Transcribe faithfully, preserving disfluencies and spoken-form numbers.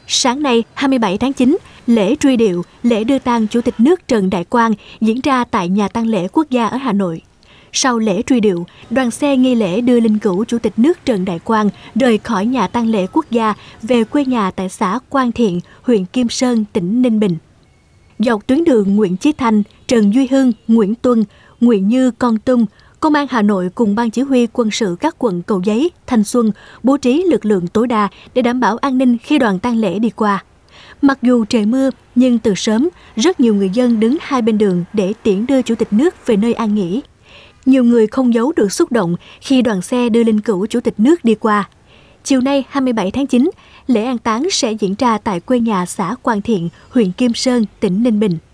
Sáng nay hai mươi bảy tháng chín, lễ truy điệu, lễ đưa tang Chủ tịch nước Trần Đại Quang diễn ra tại Nhà tang lễ quốc gia ở Hà Nội. Sau lễ truy điệu, đoàn xe nghi lễ đưa linh cữu Chủ tịch nước Trần Đại Quang rời khỏi Nhà tang lễ quốc gia về quê nhà tại xã Quang Thiện, huyện Kim Sơn, tỉnh Ninh Bình. Dọc tuyến đường Nguyễn Chí Thanh, Trần Duy Hưng, Nguyễn Tuân, Nguyễn Như, Kon Tum, Công an Hà Nội cùng Ban Chỉ huy quân sự các quận Cầu Giấy, Thanh Xuân bố trí lực lượng tối đa để đảm bảo an ninh khi đoàn tang lễ đi qua. Mặc dù trời mưa, nhưng từ sớm, rất nhiều người dân đứng hai bên đường để tiễn đưa Chủ tịch nước về nơi an nghỉ. Nhiều người không giấu được xúc động khi đoàn xe đưa linh cữu Chủ tịch nước đi qua. Chiều nay hai mươi bảy tháng chín, lễ an táng sẽ diễn ra tại quê nhà xã Quang Thiện, huyện Kim Sơn, tỉnh Ninh Bình.